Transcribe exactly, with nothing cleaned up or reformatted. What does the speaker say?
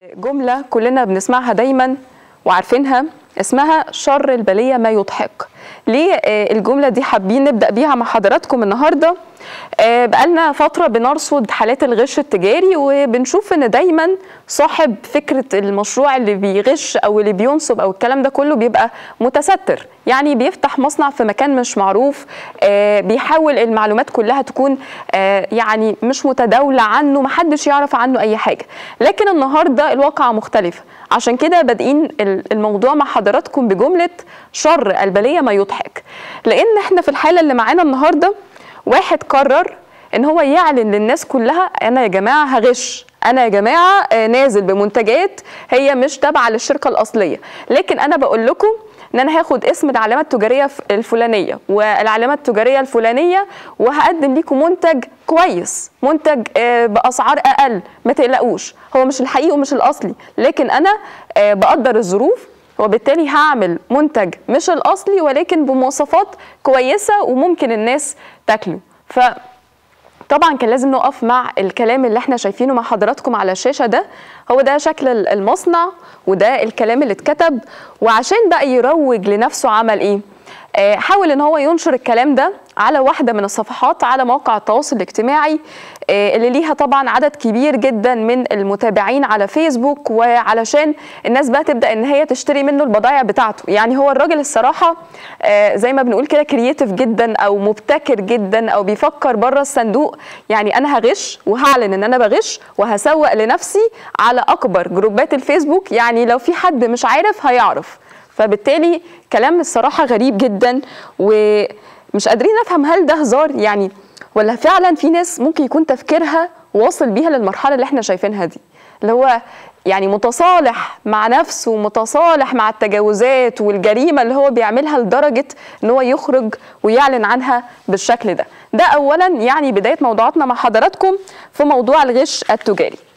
جملة كلنا بنسمعها دايما وعارفينها، اسمها شر البلية ما يضحك. ليه الجملة دي حابين نبدأ بيها مع حضراتكم النهاردة؟ بقالنا فترة بنرصد حالات الغش التجاري، وبنشوف ان دايما صاحب فكرة المشروع اللي بيغش او اللي بينصب او الكلام ده كله بيبقى متستر، يعني بيفتح مصنع في مكان مش معروف، بيحاول المعلومات كلها تكون يعني مش متداولة عنه، محدش يعرف عنه اي حاجة. لكن النهاردة الواقع مختلف، عشان كده بادئين الموضوع مع حضراتكم بجملة شر البلية ما يضحك. لان احنا في الحالة اللي معانا النهاردة واحد قرر ان هو يعلن للناس كلها انا يا جماعه هغش، انا يا جماعه نازل بمنتجات هي مش تابعه للشركه الاصليه، لكن انا بقول لكم ان انا هاخد اسم العلامه التجاريه الفلانيه والعلامه التجاريه الفلانيه وهقدم لكم منتج كويس، منتج باسعار اقل، ما تقلقوش، هو مش الحقيقي ومش الاصلي، لكن انا بقدر الظروف وبالتالي هعمل منتج مش الاصلي ولكن بمواصفات كويسه وممكن الناس تاكله. فطبعا كان لازم نقف مع الكلام اللي احنا شايفينه مع حضراتكم على الشاشه ده، هو ده شكل المصنع وده الكلام اللي اتكتب. وعشان بقى يروج لنفسه عمل ايه؟ آه حاول ان هو ينشر الكلام ده على واحده من الصفحات على مواقع التواصل الاجتماعي آه اللي ليها طبعا عدد كبير جدا من المتابعين على فيسبوك، وعلشان الناس بقى تبدا ان هي تشتري منه البضائع بتاعته. يعني هو الراجل الصراحه آه زي ما بنقول كده كرييتيف جدا او مبتكر جدا او بيفكر بره الصندوق. يعني انا هغش وهعلن ان انا بغش وهسوق لنفسي على اكبر جروبات الفيسبوك، يعني لو في حد مش عارف هيعرف. فبالتالي كلام الصراحة غريب جدا ومش قادرين نفهم هل ده هزار يعني ولا فعلا في ناس ممكن يكون تفكيرها واصل بيها للمرحلة اللي احنا شايفينها دي، اللي هو يعني متصالح مع نفسه ومتصالح مع التجاوزات والجريمة اللي هو بيعملها لدرجة ان هو يخرج ويعلن عنها بالشكل ده. ده اولا يعني بداية موضوعاتنا مع حضراتكم في موضوع الغش التجاري.